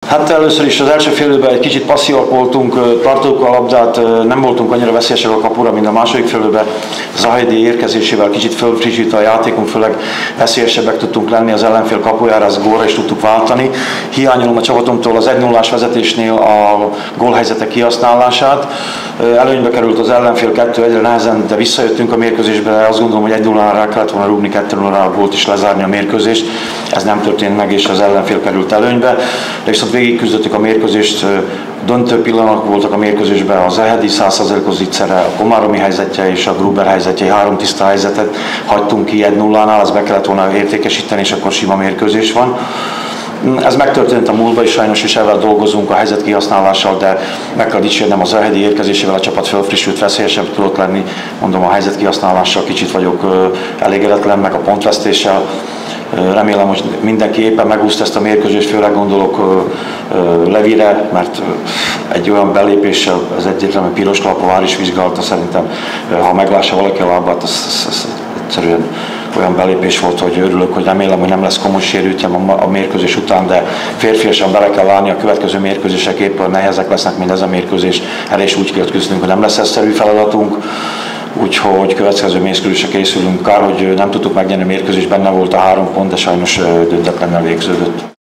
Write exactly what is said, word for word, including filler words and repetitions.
Hát először is az első fél időben egy kicsit passzívak voltunk, tartottuk a labdát, nem voltunk annyira veszélyesek a kapura, mint a második fél időben. Zahedi érkezésével kicsit fölfrissítve a játékunk, főleg veszélyesebbek tudtunk lenni az ellenfél kapujára, ezt gólra is tudtuk váltani. Hiányolom a csapatomtól az egy nullás vezetésnél a gólhelyzetek kihasználását. Előnybe került az ellenfél kettő egyre nehezen, de visszajöttünk a mérkőzésbe, azt gondolom, hogy egy nullára rá kellett volna rúgni, kettő nullára volt is lezárni a mérkőzést. Ez nem történt meg, és az ellenfél került előnybe. De viszont végigküzdöttük a mérkőzést, döntő pillanatok voltak a mérkőzésben, az Ehedi száz százalékos ígyszere, a Komáromi helyzetje és a Gruber helyzetje, három tiszta helyzetet hagytunk ki egy nullánál, ezt be kellett volna értékesíteni, és akkor sima mérkőzés van. Ez megtörtént a múltban is sajnos, és ezzel dolgozunk a helyzet kihasználással, de meg kell dicsérnem az Ehedi érkezésével, a csapat fölfrissült, veszélyesebb tudott lenni. Mondom, a helyzet kihasználással kicsit vagyok elégedetlen, meg a pontvesztéssel. Remélem, hogy mindenki éppen megúszta ezt a mérkőzést, főleg gondolok Levire, mert egy olyan belépéssel az egyértelmű piros lap, a vár is vizsgálta, szerintem, ha meglássa valaki a lábát, az, az, az egyszerűen olyan belépés volt, hogy örülök, hogy remélem, hogy nem lesz komoly sérültjem a mérkőzés után, de férfiasan bele kell állni, a következő mérkőzések éppen nehezek lesznek, mint ez a mérkőzés. El is úgy kell küzdenünk, hogy nem lesz egyszerű feladatunk. Úgyhogy következő mérkőzésre készülünk. Kár, hogy nem tudtuk megnyerni a mérkőzést, benne volt a három pont, de sajnos döntetlennel végződött.